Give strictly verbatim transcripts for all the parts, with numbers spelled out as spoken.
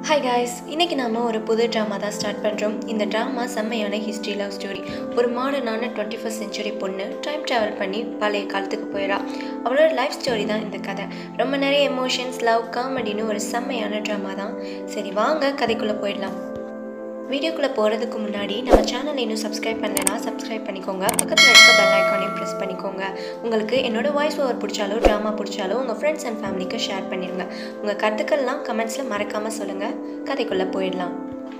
Hi guys, இன்னைக்கு நாம ஒரு புது ட்ராமா தான் ஸ்டார்ட் பண்றோம். இந்த ட்ராமா செம்மையான ஹிஸ்டரி லவ் ஸ்டோரி. ஒரு மாடர்னான டுவெண்ட்டி ஃபர்ஸ்ட் செஞ்சுரி பொண்ணு டைம் டிராவல் பண்ணி பழைய காலத்துக்கு போயிடா. அவளோட லைஃப் ஸ்டோரி தான் இந்த கதை. ரொம்ப நிறைய எமோஷன்ஸ், லவ், காமெடின்னு ஒரு செம்மையான ட்ராமா தான். சரி வாங்க கதைக்குள்ள போயிடலாம். வீடியோக்குள்ளே போகிறதுக்கு முன்னாடி நம்ம சேனலை இன்னும் சப்ஸ்கிரைப் பண்ணலைன்னா சப்ஸ்கிரைப் பண்ணிக்கோங்க. பக்கத்தில் இருக்க பெல் ஐக்கானையும் ப்ரெஸ் பண்ணிக்கோங்க. உங்களுக்கு என்னோட வாய்ஸ் ஓவர் பிடிச்சாலோ ட்ராமா பிடிச்சாலோ உங்கள் ஃப்ரெண்ட்ஸ் அண்ட் ஃபேமிலிக்கு ஷேர் பண்ணிடுங்க. உங்கள் கருத்துக்கள்லாம் கமெண்ட்ஸில் மறக்காமல் சொல்லுங்கள். கதைக்குள்ளே போயிடலாம்.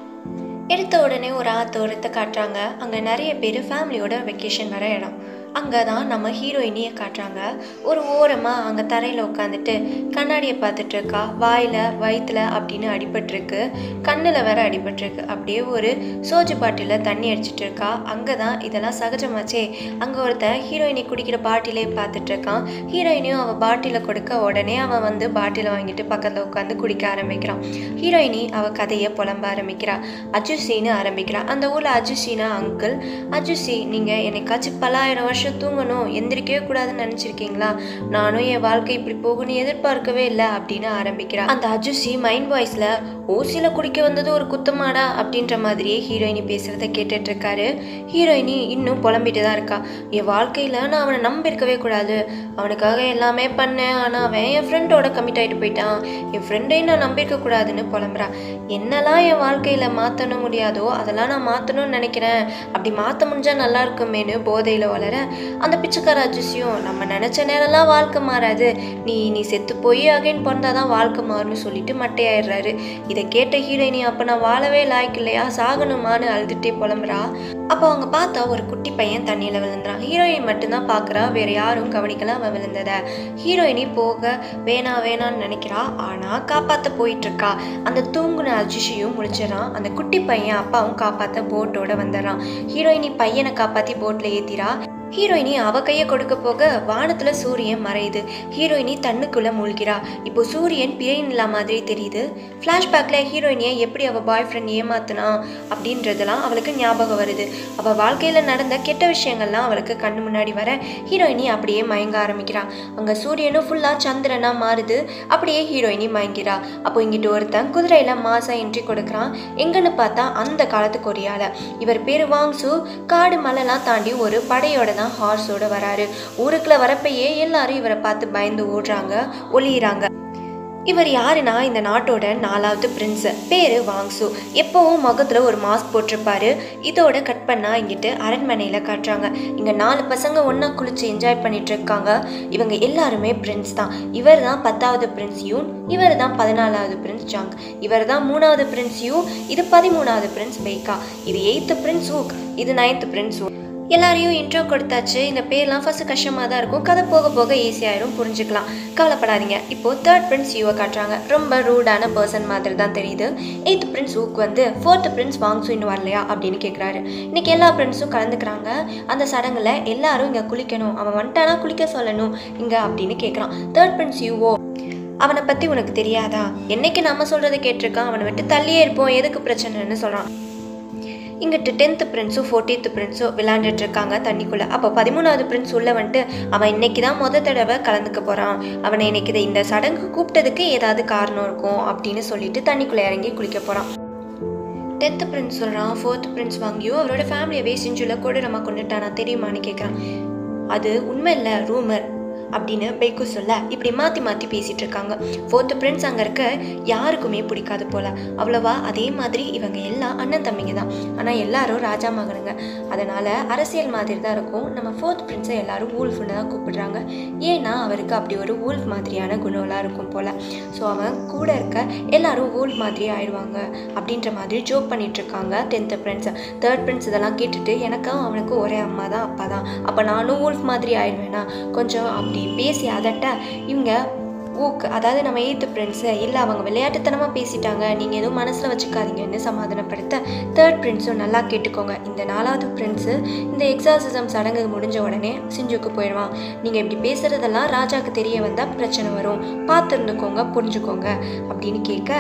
எடுத்த உடனே ஒரு ஆத்தோரத்தை காட்டுறாங்க. அங்கே நிறைய பேர் ஃபேமிலியோட வெக்கேஷன் வர இடம். அங்கே தான் நம்ம ஹீரோயினியை காட்டுறாங்க. ஒரு ஓரமாக அங்கே தரையில் உட்காந்துட்டு கண்ணாடியை பார்த்துட்டு இருக்கா. வாயில் வயிற்றுல அப்படின்னு அடிபட்டிருக்கு, கண்ணில் வேற அடிபட்டிருக்கு. அப்படியே ஒரு சோஜு பாட்டிலில் தண்ணி அடிச்சிட்டு இருக்கா. அங்கே தான் இதெல்லாம் சகஜமாச்சே. அங்கே ஒருத்தன் ஹீரோயினி குடிக்கிற பாட்டிலே பார்த்துட்டு இருக்கான். ஹீரோயினியும் அவள் பாட்டிலை கொடுக்க உடனே அவன் வந்து பாட்டிலை வாங்கிட்டு பக்கத்தில் உட்காந்து குடிக்க ஆரம்பிக்கிறான். ஹீரோயினி அவள் கதையை புலம்ப ஆரம்பிக்கிறா. அஜுசின்னு ஆரம்பிக்கிறா. அந்த ஊரில் அஜுசினா அங்கிள். அஜுசி, நீங்கள் என்னைக்காச்சும் பல்லாயிரம் வருஷம் தூங்கணும், எந்திரிக்கவே கூடாதுன்னு நினைச்சிருக்கீங்களா? நானும் என் வாழ்க்கை இப்படி போகணும்னு எதிர்பார்க்கவே இல்லை அப்படின்னு ஆரம்பிக்கிறா. அந்த அஜுசி மைண்ட் வாய்ஸ்ல ஓசியில குடிக்க வந்தது ஒரு குத்தமாடா அப்படின்ற மாதிரியே ஹீரோயினி பேசுறத கேட்டுட்டு இருக்காரு. ஹீரோயினி இன்னும் புலம்பிட்டு தான் இருக்கா. என் வாழ்க்கையில நான் அவனை நம்பியிருக்கவே கூடாது, அவனுக்காக எல்லாமே பண்ணேன், ஆனா அவன் என் ஃப்ரெண்டோட கமிட் ஆகிட்டு போயிட்டான், என் ஃப்ரெண்டையும் நான் நம்பியிருக்க கூடாதுன்னு புலம்புறா. என்னெல்லாம் என் வாழ்க்கையில மாற்றணும் முடியாதோ அதெல்லாம் நான் மாற்றணும்னு நினைக்கிறேன், அப்படி மாற்ற முடிஞ்சா நல்லா இருக்குமேனு போதையில் வளர அந்த பிச்சைக்கார அஜுசியும் நம்ம நினைச்ச நேரம்லாம் வாழ்க்கை மாறாது, நீ நீ செத்து போய் அகைன் பிறந்தாதான் வாழ்க்கை மாறும்னு சொல்லிட்டு மட்டையாயிடுறாரு. இதை கேட்ட ஹீரோயினி, அப்போ நான் வாழவே லாய்க்கு இல்லையா, சாகணுமான்னு அழுதுகிட்டே புலம்புறா. அப்போ அவங்க பார்த்தா ஒரு குட்டி பையன் தண்ணியில் விழுந்துறான். ஹீரோயின் மட்டும்தான் பார்க்குறா, வேற யாரும் கவனிக்கலாம் அவன் விழுந்தத. ஹீரோயினி போக வேணா வேணான்னு நினைக்கிறா, ஆனால் காப்பாற்ற போயிட்டு இருக்கா. அந்த தூங்குன அஜுசியும் முடிச்சிடறான். அந்த குட்டி பையன் அப்பாவும் காப்பாற்ற போட்டோட வந்துடுறான். ஹீரோயினி பையனை காப்பாற்றி போட்டில் ஏற்றிரா. ஹீரோயினி அவ கையை கொடுக்க போக வானத்துல சூரியன் மறையுது. ஹீரோயினி தண்ணுக்குள்ள மூழ்கிறா. இப்போ சூரியன் பிறை நிலா மாதிரி தெரியுது. ஃப்ளாஷ்பேக்ல ஹீரோயினியை எப்படி அவ பாய் ஃப்ரெண்ட் ஏமாத்தினா அப்படின்றதெல்லாம் அவளுக்கு ஞாபகம் வருது. அவ வாழ்க்கையில நடந்த கெட்ட விஷயங்கள்லாம் அவளுக்கு கண்ணு முன்னாடி வர ஹீரோயினி அப்படியே மயங்க ஆரம்பிக்கிறா. அங்க சூரியனும் ஃபுல்லா சந்திரனா மாறுது. அப்படியே ஹீரோயினி மயங்கிறா. அப்போ இங்கிட்டு ஒருத்தன் குதிரையில மாசா என்ட்ரி கொடுக்குறான். எங்கன்னு பார்த்தா அந்த காலத்து கொரியால. இவர் பேரு வாங்சு. காடு மலைலாம் தாண்டி ஒரு படையோட தான் ஹார்ஸோட வராரு. ஊருக்குள்ள வரப்பையே எல்லாரும் இவரை பார்த்து பயந்து ஓடுறாங்க, ஒளியிறாங்க. இவர் யாருன்னா இந்த நாட்டோட நாலாவது பிரின்ஸ். பேரு வாங்சு. எப்பவும் முகத்துல ஒரு மாஸ்க் போட்டிருப்பாரு. இதோட கட் பண்ணா இங்கிட்டு அரண்மனையில காட்டுறாங்க. இங்க நாலு பசங்க ஒன்னா குளிச்சு என்ஜாய் பண்ணிட்டு இருக்காங்க. இவங்க எல்லாருமே பிரின்ஸ் தான். இவர் தான் பத்தாவது பிரின்ஸ் யூன், இவர் தான் பதினாலாவது பிரின்ஸ் ஜாங், இவர் தான் மூணாவது பிரின்ஸ் யூ, இது பதிமூணாவது பிரின்ஸ் பெய்கா, இது எயித்து பிரின்ஸ் ஊக், இது நைன்த் பிரின்ஸ் ஊ. எல்லாரையும் இன்ட்ரோ கொடுத்தாச்சு. இந்த பேர்லாம் ஃபர்ஸ்ட் கஷ்டமாக தான் இருக்கும், கதை போக போக ஈஸியாயிரும், புரிஞ்சுக்கலாம், கவலைப்படாதீங்க. இப்போது தேர்ட் பிரின்ஸ் யூவை காட்டுறாங்க. ரொம்ப ரூடான பர்சன் மாதிரி தான் தெரியுது. எயித்து பிரின்ஸ் ஊக்கு வந்து ஃபோர்த்து பிரின்ஸ் வாங்சு இன்னும் வரலையா அப்படின்னு கேட்குறாரு. இன்னைக்கு எல்லா பிரின்ஸும் கலந்துக்கிறாங்க. அந்த சடங்குல எல்லாரும் இங்கே குளிக்கணும், அவன் வந்துட்டானா குளிக்க சொல்லணும் இங்கே அப்படின்னு கேட்குறான். தேர்ட் பிரின்ஸ் யூவோ, அவனை பற்றி உனக்கு தெரியாதா, என்னைக்கு நம்ம சொல்கிறத கேட்டிருக்கான், அவனை விட்டு தள்ளியே இருப்போம், எதுக்கு பிரச்சனைன்னு சொல்கிறான். இங்கிட்டு டென்த்து பிரின்ஸும் ஃபோர்டீன்த் பிரின்ஸும் விளையாண்டுட்டு இருக்காங்க தண்ணிக்குள்ளே. அப்போ பதிமூணாவது பிரின்ஸ் உள்ள வந்துட்டு அவன் இன்னைக்கு தான் முத தடவை கலந்துக்க போகிறான், அவனை இன்னைக்கு இந்த சடங்கு கூப்பிட்டதுக்கு ஏதாவது காரணம் இருக்கும் அப்படின்னு சொல்லிட்டு தண்ணிக்குள்ளே இறங்கி குளிக்க போகிறான். டென்த்து பிரின்ஸ் சொல்கிறான், ஃபோர்த்து பிரின்ஸ் வாங்கியோ அவரோட ஃபேமிலியவே செஞ்சுல கொடூரமாக கொண்டுட்டானா தெரியுமான்னு கேட்குறான். அது உண்மை இல்லை, ரூமர் அப்படின்னு பெய்கு சொல்ல இப்படி மாற்றி மாற்றி பேசிகிட்டு இருக்காங்க. ஃபோர்த்து பிரின்ஸ் அங்கே இருக்க யாருக்குமே பிடிக்காது போல் அவ்வளவா. அதே மாதிரி இவங்க எல்லாம் அண்ணன் தம்பிங்க தான், ஆனால் எல்லாரும் ராஜா மகனுங்க. அதனால் அரசியல் மாதிரி தான் இருக்கும். நம்ம ஃபோர்த் பிரின்ஸை எல்லாரும் வூல்ஃப்னு தான் கூப்பிடுறாங்க. ஏன்னா அவருக்கு அப்படி ஒரு வூல்ஃப் மாதிரியான குணம்லாம் இருக்கும் போல். ஸோ அவன் கூட இருக்க எல்லாரும் வூல்ஃப் மாதிரி ஆயிடுவாங்க அப்படின்ற மாதிரி ஜோக் பண்ணிட்டு இருக்காங்க டென்த்து பிரின்ஸ். தேர்ட் பிரின்ஸ் இதெல்லாம் கேட்டுட்டு எனக்கும் அவனுக்கு ஒரே அம்மா தான் அப்பா தான், அப்போ நானும் வூல்ஃப் மாதிரி ஆயிடுவேனா கொஞ்சம் அப்படி பேசி அதட்ட இவங்க ஊக், அதாவது நம்ம எயித்து பிரின்ஸு, இல்லை அவங்க விளையாட்டுத்தனமாக பேசிட்டாங்க, நீங்கள் எதுவும் மனசில் வச்சுக்காதீங்கன்னு சமாதானப்படுத்த தேர்ட் பிரின்ஸும் நல்லா கேட்டுக்கோங்க, இந்த நாலாவது பிரின்ஸு இந்த எக்ஸாசிசம் சடங்கு முடிஞ்ச உடனே சிஞ்சுக்கு போயிடுவான், நீங்கள் இப்படி பேசுகிறதெல்லாம் ராஜாவுக்கு தெரிய வந்தால் பிரச்சனை வரும், பார்த்து இருந்துக்கோங்க, புரிஞ்சுக்கோங்க அப்படின்னு கேட்க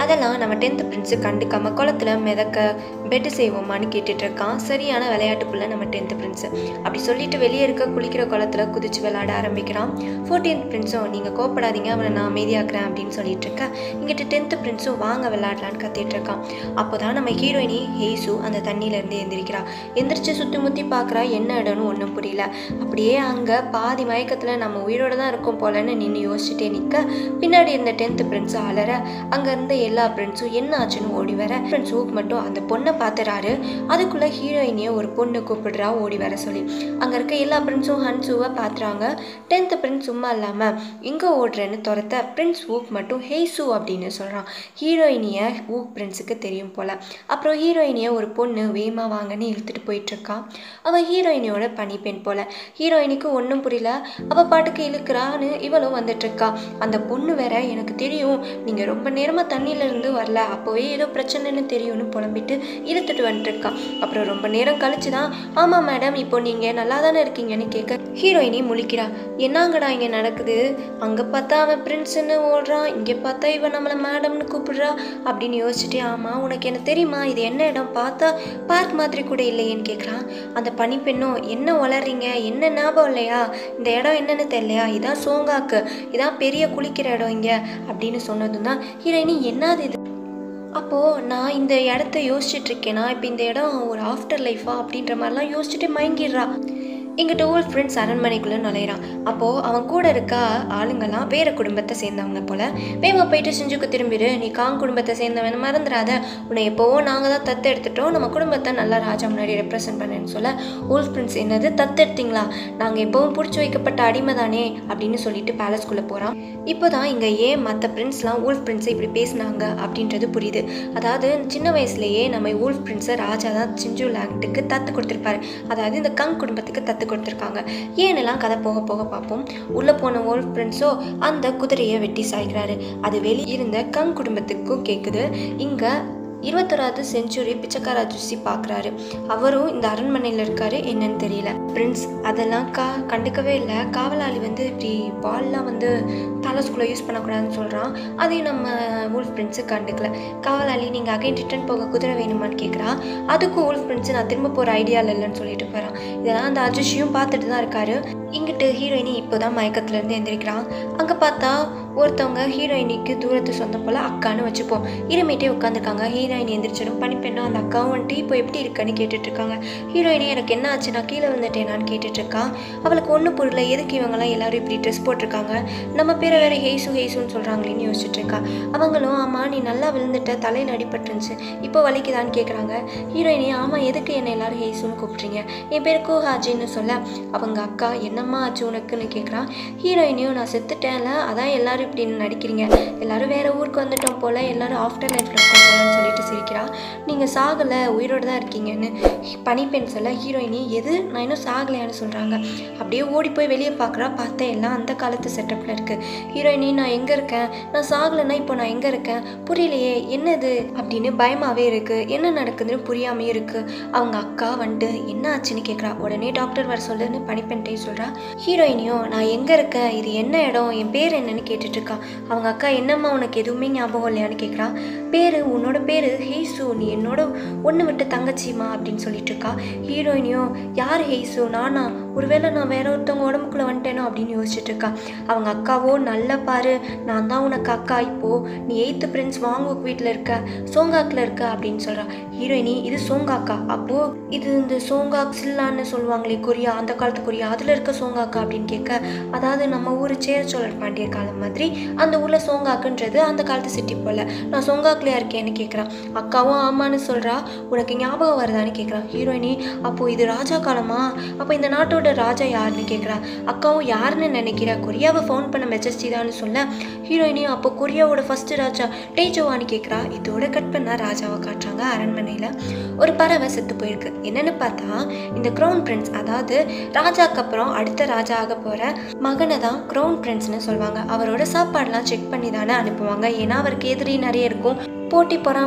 அதெல்லாம் நம்ம டென்த்து பிரின்ஸு கண்டுக்காமல் குளத்தில் மிதக்க பெட்டு செய்வோமான்னு கேட்டுட்டு இருக்கான். சரியான விளையாட்டுக்குள்ள நம்ம டென்த்து பிரின்ஸு அப்படி சொல்லிட்டு வெளியே இருக்க குளிக்கிற குளத்தில் குதிச்சு விளையாட ஆரம்பிக்கிறான். ஃபோர்டீன்த் பிரின்ஸும் நீங்கள் கோப்படாதீங்க, அவனை நான் அமைதியாக்குறேன் அப்படின்னு சொல்லிட்டு இருக்கேன். இங்கிட்ட டென்த்து பிரின்ஸும் வாங்க விளையாடலான்னு கத்திட்டு இருக்கான். அப்போ தான் நம்ம ஹீரோயினி ஹேசு அந்த தண்ணியிலேருந்து எந்திரிக்கிறா. எந்திரிச்சு சுற்றி முற்றி பார்க்குறா, என்ன இடம்னு ஒன்றும் புரியல. அப்படியே அங்கே பாதி மயக்கத்தில் நம்ம உயிரோடு தான் இருக்கும் போலன்னு நின்று யோசிச்சுட்டே நிற்க, பின்னாடி இருந்த டென்த்து பிரின்ஸு அலற, அங்கே இருந்த எல்லா பிரின்ஸும் என்ன ஆச்சுன்னு ஓடி வர, பிரின்ஸ் ஊக் மட்டும் அந்த பொண்ணை பார்த்துறாரு. அதுக்குள்ளே ஹீரோயினியை ஒரு பொண்ணு கூப்பிடுறா ஓடி வர சொல்லி. அங்கே இருக்க எல்லா பிரின்ஸும் ஹன்சுவை பார்த்துறாங்க. டென்த்து பிரின்ஸ் சும்மா இல்லாமல் இங்கே ஓடுறேன்னு துரத்த பிரின்ஸ் ஊக் மட்டும் ஹேசு அப்படின்னு சொல்கிறான். ஹீரோயினியை ஊக் பிரின்ஸுக்கு தெரியும் போல். அப்புறம் ஹீரோயினியை ஒரு பொண்ணு வேமா வாங்கன்னு இழுத்துட்டு போயிட்டுருக்கான். அவள் ஹீரோயினியோட பனிப்பெண் போல். ஹீரோயினிக்கு ஒன்றும் புரியல, அவள் பாட்டுக்கு இழுக்கிறான்னு இவளும் வந்துட்டுருக்கா. அந்த பொண்ணு வேற, எனக்கு தெரியும் நீங்கள் ரொம்ப நேரமாக தண்ணியிலேருந்து வரல, அப்போவே ஏதோ பிரச்சனைன்னு தெரியும்னு புலம்பிட்டு இழுத்துட்டு வந்துட்டுருக்கா. அப்புறம் ரொம்ப நேரம் கழிச்சு தான், ஆமாம் மேடம் இப்போ நீங்கள் நல்லா தானே இருக்கீங்கன்னு கேட்க ஹீரோயினி முழிக்கிறா. என்னங்கடா இங்கே நடக்குது? அங்கே பார்த்தா அவன் பிரின்ஸுன்னு ஓடுறான், இங்கே பார்த்தா இவன் நம்மளை மேடம்னு கூப்பிடுறா அப்படின்னு யோசிச்சுட்டே, ஆமாம் உனக்கு என்ன தெரியுமா இது என்ன இடம்? பார்த்தா பார்க் மாதிரி கூட இல்லையேன்னு கேட்குறான். அந்த பனிப்பெண்ணும், என்ன வளர்றீங்க, என்ன ஞாபகம் இல்லையா, இந்த இடம் என்னன்னு தெரியலையா, இதான் சோங்காக்கு, இதான் பெரிய குளிக்கிற இடம் இங்கே அப்படின்னு சொன்னதும் தான் ஹீரோயினி என்னது இது? அப்போது நான் இந்த இடத்த யோசிச்சுட்ருக்கேனா, இப்போ இந்த இடம் ஒரு ஆஃப்டர் லைஃபா அப்படின்ற மாதிரிலாம் யோசிச்சுட்டு மயங்கிடுறா. எங்கிட்ட ஊர் ஃப்ரெண்ட்ஸ் அரண்மனைக்குள்ளே நுழையிறான். அப்போது அவன் கூட இருக்க ஆளுங்கள்லாம் வேறு குடும்பத்தை சேர்ந்தவங்க போல். வேமா போயிட்டு செஞ்சுக்கு திரும்பிடு, நீ காங் குடும்பத்தை சேர்ந்தவன் மறந்துடாத, உன்னை எப்போவோ நாங்கள் தான் தத்து எடுத்துட்டோம், நம்ம குடும்பத்தை நல்லா ராஜா முன்னாடி ரெப்ரசென்ட் பண்ணேன்னு சொல்ல, ஊர் ஃப்ரெண்ட்ஸ் என்னது தத்து எடுத்தீங்களா, நாங்கள் எப்போவும் பிடிச்சி வைக்கப்பட்ட அடிமை தானே அப்படின்னு சொல்லிட்டு பேலஸ்குள்ளே போகிறான். இப்போ தான் இங்கே ஏன் மற்ற பிரின்ஸ்லாம் ஊல்ஃப் பிரின்ஸை இப்படி பேசினாங்க அப்படின்றது புரியுது. அதாவது சின்ன வயசுலேயே நம்ம ஊல்ஃப் பிரின்ஸை ராஜா தான் சிஞ்சு லேண்டுக்கு தத்து கொடுத்துருப்பாரு, அதாவது இந்த கங் குடும்பத்துக்கு தத்து கொடுத்துருக்காங்க. ஏன்னெல்லாம் கதை போக போக பார்ப்போம். உள்ளே போன ஊல்ஃப் பிரின்ஸோ அந்த குதிரையை வெட்டி சாய்க்கிறாரு. அது வெளியே இருந்த கங் குடும்பத்துக்கும் கேட்குது. இங்கே இருபத்தொராவது செஞ்சுரி பிச்சைக்கார ஜூசி பார்க்குறாரு. அவரும் இந்த அரண்மனையில் இருக்காரு, என்னன்னு தெரியல. பிரின்ஸ் அதெல்லாம் கா கண்டுக்கவே இல்லை. காவலாளி வந்து இப்படி பால்லாம் வந்து பேலஸ்குள்ளே யூஸ் பண்ணக்கூடாதுன்னு சொல்கிறான். அதையும் நம்ம ஊல்ஃப் பிரின்ஸு கண்டுக்கல. காவலாளி நீங்கள் அகைன் ரிட்டர்ன் போக குதிரை வேணுமான்னு கேட்குறா. அதுக்கும் ஊல்ஃப் பிரின்ஸு நான் திரும்ப போகிற ஐடியாவில் இல்லைன்னு சொல்லிட்டு போகிறான். இதெல்லாம் அந்த அஜுஷியும் பார்த்துட்டு தான் இருக்காரு. இங்கிட்டு ஹீரோயினி இப்போ தான் மயக்கத்துலேருந்து எழுந்திரிக்கிறான். அங்கே பார்த்தா ஒருத்தவங்க ஹீரோயினிக்கு தூரத்து சொந்தம் போல் அக்கான்னு வச்சுப்போம், இருமிட்டே உட்காந்துருக்காங்க. ஹீரோயினி எந்திரிச்சிடும். பனிப்பெண்ணும் அந்த அக்காவும் வந்துட்டு இப்போ எப்படி இருக்கான்னு கேட்டுட்ருக்காங்க. ஹீரோயினி எனக்கு என்ன ஆச்சு, நான் கீழே வந்துட்டேனான்னு கேட்டுட்ருக்கா. அவளுக்கு ஒன்றும் புரியல, எதுக்கு இவங்கெல்லாம் எல்லோரும் இப்படி ட்ரெஸ் போட்டிருக்காங்க, நம்ம பேரை வேறு ஹேசு ஹேசுன்னு சொல்கிறாங்களேன்னு யோசிச்சுட்ருக்கா. அவங்களும் ஆமாம் நீ நல்லா விழுந்துட்ட, தலையில் அடிபட்டுருந்துச்சு, இப்போ வலிக்குதான்னு கேட்குறாங்க. ஹீரோயினி ஆமாம் எதுக்கு என்னை எல்லோரும் ஹேசுன்னு கூப்பிட்றீங்க, என் பேர் கூஹாஜின்னு சொல்ல அவங்க அக்கா என்னம்மா ஆச்சு உனக்குன்னு கேட்குறான். ஹீரோயினியும் நான் செத்துட்டேன்ல, அதான் எல்லோரும் இப்படின்னு நடிக்கிறீங்க, எல்லோரும் வேறு ஊருக்கு வந்துட்டோம் போல், எல்லோரும் ஆஃப்டர் லைஃப்பில் இருக்கோம் போலன்னு சொல்லிட்டு சிரிக்கிறா. நீங்கள் சாகலை, உயிரோடு தான் இருக்கீங்கன்னு பனிப்பெண் சொல்ல ஹீரோயினி எது நான் இன்னும் சாகலையான்னு சொல்கிறாங்க. அப்படியே ஓடி போய் வெளியே பார்க்குறா. பார்த்தா எல்லாம் அந்த காலத்து செட்டப்பில் இருக்குது. ஹீரோயினி நான் எங்கே இருக்கேன், நான் சாகலைன்னா இப்போ நான் எங்கே இருக்கேன் புரியலையே, என்னது அப்படின்னு பயமாகவே இருக்குது, என்ன நடக்குதுன்னு புரியாமே இருக்குது. அவங்க அக்கா வந்துட்டு என்ன ஆச்சுன்னு கேட்குறா. உடனே டாக்டர் வர சொல்லுன்னு பனிப்பெண்ட்டையும் சொல்கிறா. ஹீரோயினியும் நான் எங்கே இருக்கேன், இது என்ன இடம், என் பேர் என்னன்னு கேட்டுட்ருக்கா. அவங்க அக்கா என்னம்மா உனக்கு எதுவுமே ஞாபகம் இல்லையான்னு கேட்குறா. பேர் உன்னோட பேர் ஹேசு, நீ என்னோட ஒன்று விட்டு தங்கச்சிமா அப்படின்னு சொல்லிட்டு இருக்கா. ஹீரோயினியும் யார் ஹேசு, நானா, ஒருவேளை நான் வேற ஒருத்தவங்க உடம்புக்குள்ளே வந்துட்டேனோ அப்படின்னு யோசிச்சுட்டு இருக்கா. அவங்க அக்காவோ நல்ல பாரு, நான் தான் உனக்கு அக்கா, இப்போது நீ எயித்து பிரின்ஸ் வாங்குக் வீட்டில் இருக்க, சோங்காக்கில் இருக்க அப்படின்னு சொல்கிறா. ஹீரோயினி இது சோங்காக்கா, அப்போது இது இந்த சோங்காக் சில்லான்னு சொல்லுவாங்களே கொரியா, அந்த காலத்து கொரியா, அதில் இருக்க சோங்காக்கா அப்படின்னு கேட்க, அதாவது நம்ம ஊர் சேர சோழர் பாண்டியர் காலம் மாதிரி அந்த ஊரில் சோங்காக்குன்றது அந்த காலத்து சிட்டி போல், நான் சோங்காக்லையா இருக்கேன்னு கேட்குறான். அக்காவும் ஆமான்னு சொல்கிறா. உனக்கு ஞாபகம் வருதான்னு கேட்குறான். ஹீரோயினி அப்போது இது ராஜா காலமா, அப்போ இந்த நாட்டோட ராஜா யாருன்னு கேட்குறா. அக்காவும் யாருன்னு நினைக்கிறா, கொரியாவை ஃபவுண்ட் பண்ண மெஜஸ்டி தான்னு சொல்ல ஹீரோயினியும் அப்போ கொரியாவோட ஃபர்ஸ்ட் ராஜா டேஜோவான்னு கேட்குறா. இதோட கட் பண்ணால் ராஜாவை காட்டுறாங்க. அரண்மனையில் ஒரு பறவை செத்து போயிருக்கு. என்னென்னு பார்த்தா இந்த க்ரௌன் பிரின்ஸ், அதாவது ராஜாக்கு அப்புறம் அடுத்த ராஜா ஆக போகிற மகனை தான் க்ரௌன் பிரின்ஸ்னு சொல்லுவாங்க. அவரோட சாப்பாடெலாம் செக் பண்ணி தானே அனுப்புவாங்க, ஏன்னா அவருக்கு எதிரி நிறைய இருக்கும், போட்டி பொறாமை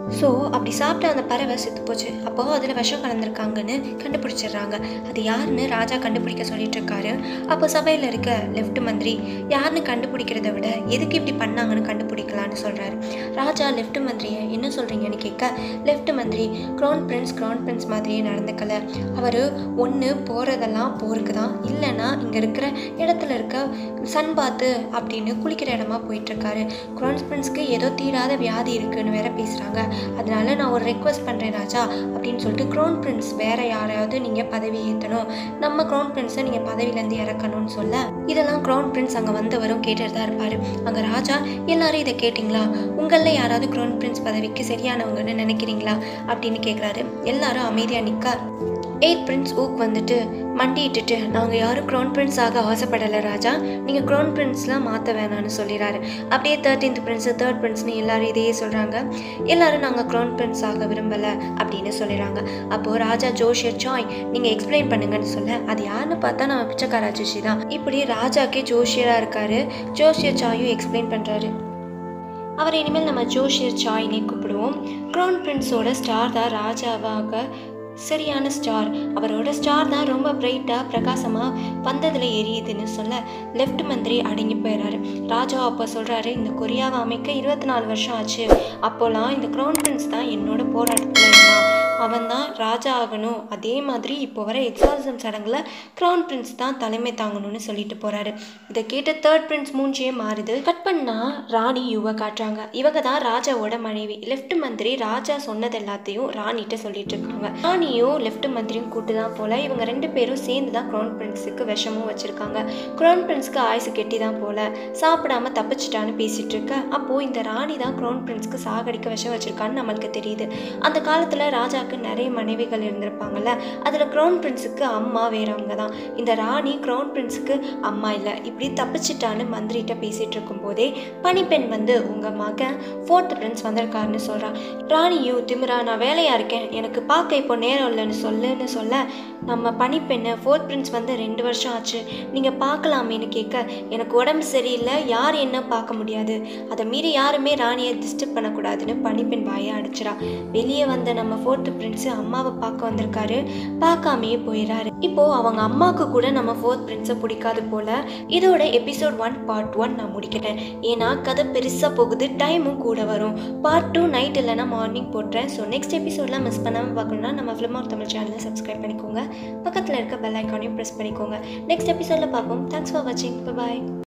ஸோ அப்படி சாப்பிட்ட அந்த பறவை செத்து போச்சு. அப்போ அதில் விஷம் கலந்துருக்காங்கன்னு கண்டுபிடிச்சிடுறாங்க. அது யாருன்னு ராஜா கண்டுபிடிக்க சொல்லிட்டு இருக்காரு. அப்போ சபையில் இருக்க லெஃப்ட் மந்திரி யாருன்னு கண்டுபிடிக்கிறத விட எதுக்கு இப்படி பண்ணாங்கன்னு கண்டுபிடிக்கலான்னு சொல்கிறாரு. ராஜா லெஃப்ட் மந்திரியை என்ன சொல்கிறீங்கன்னு கேட்க, லெஃப்ட் மந்திரி க்ரௌன் பிரின்ஸ் க்ரௌன் பிரின்ஸ் மாதிரியே நடந்துக்கல. அவர் ஒன்று போகிறதெல்லாம் போருக்கு தான், இல்லைன்னா இங்கே இருக்கிற இடத்துல இருக்க சன் பாத்து அப்படின்னு குளிக்கிற இடமா போயிட்டுருக்காரு. க்ரௌன் பிரின்ஸ்க்கு ஏதோ தீராத வியாதி இருக்குன்னு வேற பேசுகிறாங்க. அதனால நான் ஒரு ரெக்வஸ்ட் பண்ணுறேன் ராஜா அப்படின்னு சொல்லிட்டு, க்ரௌன் பிரின்ஸ் வேற யாரையாவது நீங்கள் பதவி ஏற்றணும், நம்ம க்ரௌன் பிரின்ஸை நீங்கள் பதவியிலேருந்து இறக்கணும்னு சொல்ல, இதெல்லாம் க்ரௌன் பிரின்ஸ் அங்கே வந்தவரும் கேட்டுட்டு தான் இருப்பார். அங்கே ராஜா எல்லாரும் இதை கேட்டிங்களா, உங்களில் யாராவது க்ரௌன் பிரின்ஸ் பதவிக்கு சரியானவங்கன்னு நினைக்கிறீங்களா அப்படின்னு கேட்குறாரு. எல்லாரும் அமைதியாக நிற்க, எயிட் பிரின்ஸ் ஊக் வந்துட்டு மண்டிட்டுட்டு, நாங்கள் யாரும் க்ரௌன் பிரின்ஸ் ஆக ஆசைப்படலை ராஜா, நீங்கள் க்ரௌன் பிரின்ஸ்லாம் மாற்ற வேணான்னு சொல்லிடுறாரு. அப்படியே தேர்ட்டீன்த் பிரின்ஸு தேர்ட் பிரின்ஸ்னு எல்லாரும் இதையே சொல்கிறாங்க. எல்லாரும் நாங்கள் க்ரௌன் பிரின்ஸ் ஆக விரும்பலை அப்படின்னு சொல்லிடுறாங்க. அப்போது ராஜா ஜோஷியர் சாய் நீங்கள் எக்ஸ்பிளைன் பண்ணுங்கன்னு சொல்ல, அது யாருன்னு பார்த்தா நம்ம பிச்சைக்கார ஜோஷி தான். இப்படி ராஜாக்கே ஜோஷியராக இருக்காரு. ஜோஷியர் சாயும் எக்ஸ்பிளைன் பண்ணுறாரு. அவர் இனிமேல் நம்ம ஜோஷியர் சாய்னே கூப்பிடுவோம். க்ரௌன் பிரின்ஸோட ஸ்டார் தான் ராஜாவாக சரியான ஸ்டார், அவரோட ஸ்டார் தான் ரொம்ப பிரைட்டாக பிரகாசமாக வந்ததில் எரியுதுன்னு சொல்ல லெஃப்ட் மந்திரி அடங்கி போயிடுறாரு. ராஜா அப்போ சொல்கிறாரு, இந்த கொரியாவை அமைக்க இருபத்தி நாலு வருஷம் ஆச்சு, அப்போலாம் இந்த க்ரௌன் பிரின்ஸ் தான் என்னோட போராட்டத்தில் இருந்தான், அவன் தான் ராஜா ஆகணும், அதே மாதிரி இப்போ வர எக்ஸாசம் சடங்கில் க்ரௌன் பிரின்ஸ் தான் தலைமை தாங்கணும்னு சொல்லிட்டு போகிறாரு. இதை கேட்ட தேர்ட் பிரின்ஸ் மூஞ்சியே மாறுது. கட் பண்ணால் ராணி யுவை காட்டுறாங்க. இவங்க தான் ராஜாவோட மனைவி. லெஃப்ட் மந்திரி ராஜா சொன்னது எல்லாத்தையும் ராணிகிட்ட சொல்லிட்டு இருக்காங்க. ராணியும் லெஃப்ட் மந்திரியும் கூட்டு தான் போல, இவங்க ரெண்டு பேரும் சேர்ந்து தான் க்ரௌன் பிரின்ஸுக்கு விஷமும் வச்சுருக்காங்க. க்ரௌன் பிரின்ஸ்க்கு ஆயுசு கெட்டி தான் போல, சாப்பிடாம தப்பிச்சிட்டான்னு பேசிகிட்டு இருக்க, அப்போது இந்த ராணி தான் க்ரௌன் பிரின்ஸ்க்கு சாகடிக்க விஷம் வச்சுருக்கான்னு நம்மளுக்கு தெரியுது. அந்த காலத்தில் ராஜா நிறைய மனைவிகள் இருந்திருப்பாங்கல்ல, அதில் க்ரௌன் பிரின்ஸுக்கு அம்மா வேறவங்க தான். இந்த ராணி க்ரௌன் பிரின்ஸுக்கு அம்மா இல்லை, இப்படி தப்பிச்சிட்டான்னு மந்திரிட்ட பேசிகிட்டு இருக்கும் போதே பனிப்பெண் வந்து உங்கள் மகன் ஃபோர்த் பிரின்ஸ் வந்திருக்காருன்னு சொல்கிறான். ராணியும் திமிரா, நான் வேலையாக இருக்கேன், எனக்கு பார்க்க இப்போ நேரம் இல்லைன்னு சொல்லுன்னு சொல்ல, நம்ம பனிப்பெண்ணு ஃபோர்த் பிரின்ஸ் வந்து ரெண்டு வருஷம் ஆச்சு, நீங்கள் பார்க்கலாமேன்னு கேட்க, எனக்கு உடம்பு சரியில்லை, யார் என்ன பார்க்க முடியாது, அதை மீறி யாருமே ராணியை டிஸ்டர்ப் பண்ணக்கூடாதுன்னு பனிப்பெண் வாயை அடிச்சிடா. வெளியே வந்த நம்ம ஃபோர்த்து பிரின்ஸ் அம்மாவை பார்க்க வந்திருக்காரு, பார்க்காமையே போயிடறாரு. இப்போ அவங்க அம்மாவுக்கு கூட நம்ம ஃபோர்த் பிரின்ஸை பிடிக்காது போல. இதோட எபிசோட் ஒன் பார்ட் ஒன் நான் முடிக்கிறேன், ஏன்னா கதை பெருசாக போகுது, டைமும் கூட வரும். பார்ட் டூ நைட் இல்லைனா மார்னிங் போட்டுறேன். ஸோ நெக்ஸ்ட் எபிசோட்லாம் மிஸ் பண்ணாமல் பார்க்கணுன்னா நம்ம ஃபிலிம் ஆஃப் தமிழ் சேனலை சப்ஸ்கிரைப் பண்ணிக்கோங்க, பக்கத்தில் இருக்க பெல் ஐக்கானையும் ப்ரெஸ் பண்ணிக்கோங்க. நெக்ஸ்ட் எபிசோடில் பார்ப்போம். தேங்க்ஸ் ஃபார் வாட்சிங், பாய்.